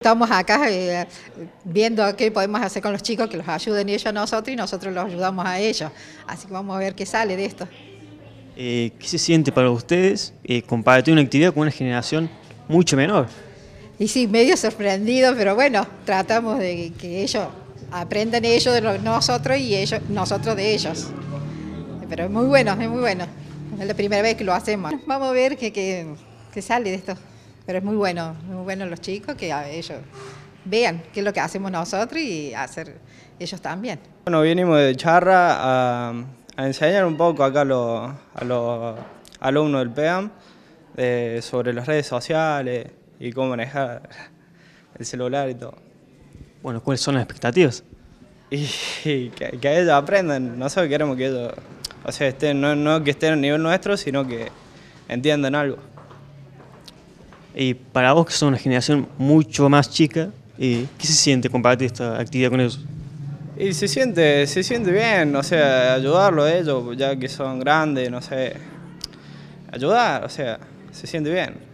Estamos acá viendo qué podemos hacer con los chicos, que los ayuden ellos a nosotros y nosotros los ayudamos a ellos. Así que vamos a ver qué sale de esto. ¿Qué se siente para ustedes compartir una actividad con una generación mucho menor? Y sí, medio sorprendido, pero bueno, tratamos de que ellos aprendan ellos de nosotros y ellos, nosotros de ellos. Pero es muy bueno, es muy bueno. Es la primera vez que lo hacemos. Vamos a ver qué sale de esto. Pero es muy bueno los chicos que ellos vean qué es lo que hacemos nosotros y hacer ellos también. Bueno, vinimos de charra a enseñar un poco acá a los alumnos del PEAM sobre las redes sociales y cómo manejar el celular y todo. Bueno, ¿cuáles son las expectativas? Y que ellos aprendan, nosotros queremos que ellos, o sea, no que estén a nivel nuestro, sino que entiendan algo. Y para vos, que sos una generación mucho más chica, ¿qué se siente compartir esta actividad con ellos? Y se siente bien, o sea, ayudarlo a ellos, ya que son grandes, no sé, ayudar, o sea, se siente bien.